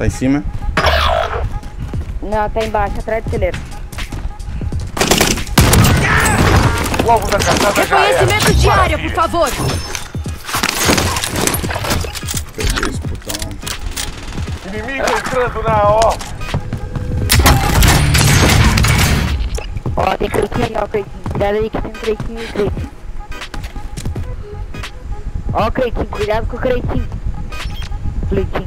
Tá em cima? Não, tá embaixo, atrás do celeiro. O alvo da caçada já era. Reconhecimento de área, por favor. Peguei esse botão. Inimigo entrando na AO. Ó, tem creitinho aí, ó, creitinho. Cuidado aí que tem creitinho e creitinho. Ó, creitinho, cuidado com o creitinho. Creitinho.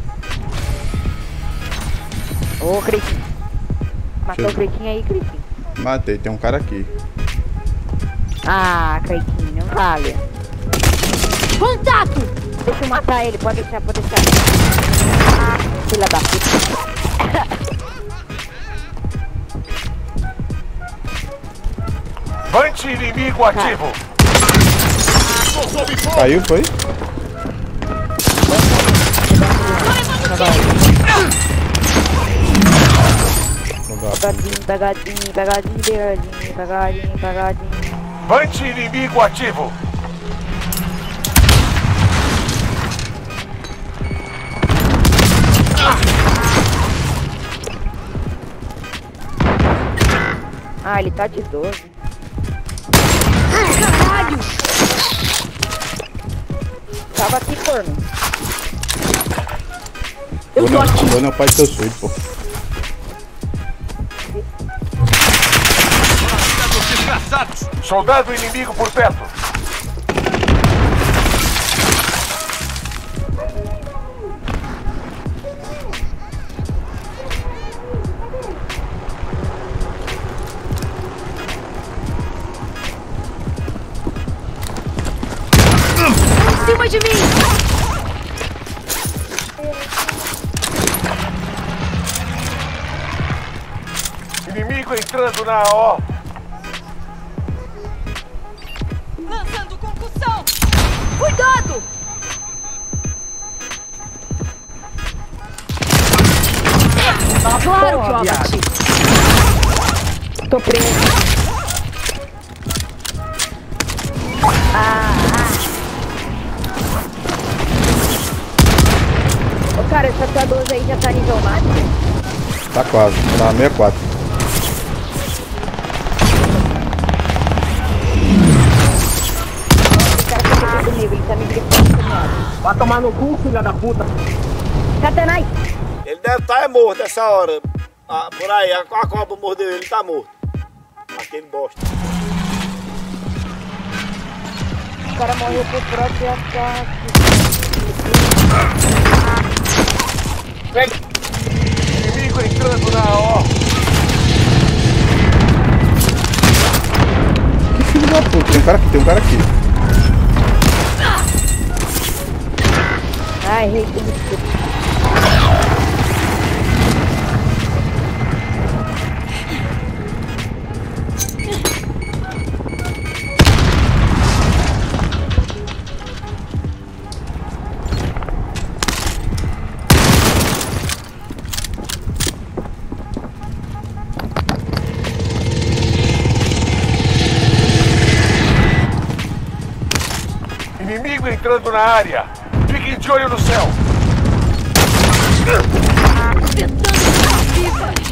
Ô, creitinho. Matou o creitinho aí, creitinho. Matei, tem um cara aqui. Ah, creitinho, não vale. Contato! Deixa eu matar ele, pode deixar, pode deixar. Filha da puta. Vante inimigo ativo. Caiu, foi? Pegadinho, pegadinho, pegadinho, pegadinho, pegadinho, pegadinho. Vante inimigo ativo. Ah, ele tá de 12. Caralho! Tava aqui, corno. Eu tô aqui. Dona é o pai do teu suído, pô. Soldado inimigo por perto. Em cima de mim! Inimigo entrando na AO. Lançando concussão! Cuidado! Claro que eu abati. Tô preso. Ô, cara, essa tua 12 aí já tá nível máximo? Tá quase, tá 64. O cara tá aqui comigo, ele tá me gritando comigo. Vai tomar no cu, filha da puta. Satanás! Ele deve estar morto essa hora. Ah, por aí, a cobra mordeu ele, tá morto. Aquele bosta. O cara morreu por próprio ataque. Pega. Inimigo entrando na AO. Que filho da puta, tem um cara aqui, tem um cara aqui. Ai, errei tudo. Inimigo entrando na área. Fiquem de olho no céu. Tentando ficar viva!